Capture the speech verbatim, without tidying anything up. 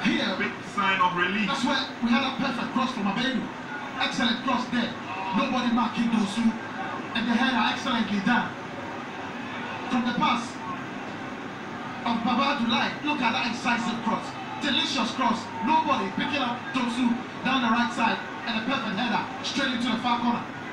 here, big sign of relief. That's where we had a perfect cross from Abenu. Excellent cross there. Nobody marking Donsu. And the header excellently done. From the pass of Baba Dulai, look at that incisive cross. Delicious cross. Nobody picking up Donsu down the right side. And a perfect header straight into the far corner.